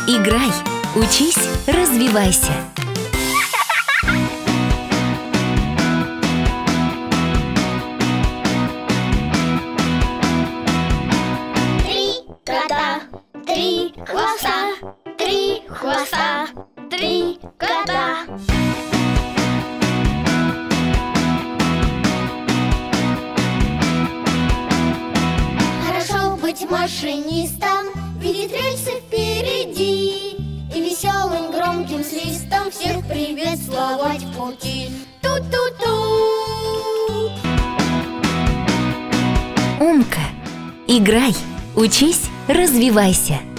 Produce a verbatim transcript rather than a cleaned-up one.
Играй, учись, развивайся. Три кота, три хвоста, три хвоста, три кота. Хорошо быть машинистом, видеть рельсы впереди и веселым громким свистом всех приветствовать в пути. Ту-ту-ту. Умка. Играй, учись, развивайся.